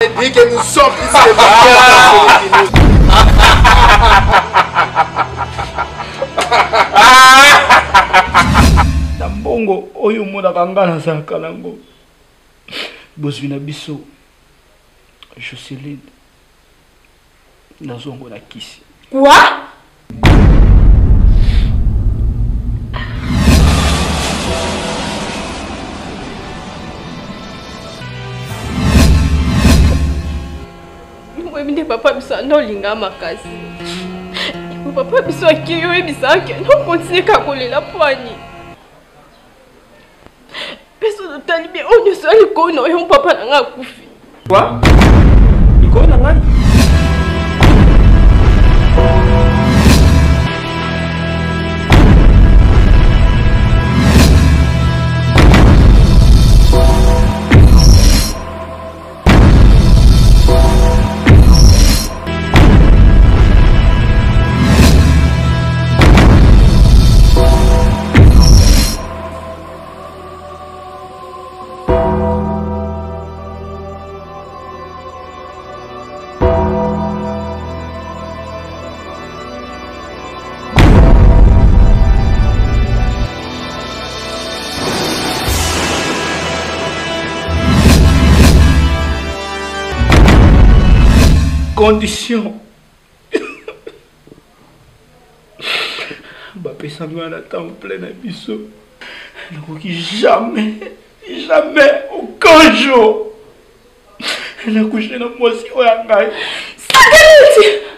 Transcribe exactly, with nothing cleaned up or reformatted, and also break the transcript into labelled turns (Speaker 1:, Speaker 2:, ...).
Speaker 1: dit que nous sommes ici les vainqueurs.
Speaker 2: Nambongo oyo mona kangana za kalango. Bosvina biso. Jocelyne. Nazongo na kisi.
Speaker 3: Quoi? Mimi papa biso ndo linga makasi. Papa biso akiyo ebisake no continue kakolela poani. Peso totali bien onyo sali kono yo papa nanga kufi.
Speaker 2: Quoi? Iko na ngani? Condition. Bapesa ngana temps plein à biso. Nakoki jamais, jamais aucun jour. Elle a couché dans moi si on a gagné.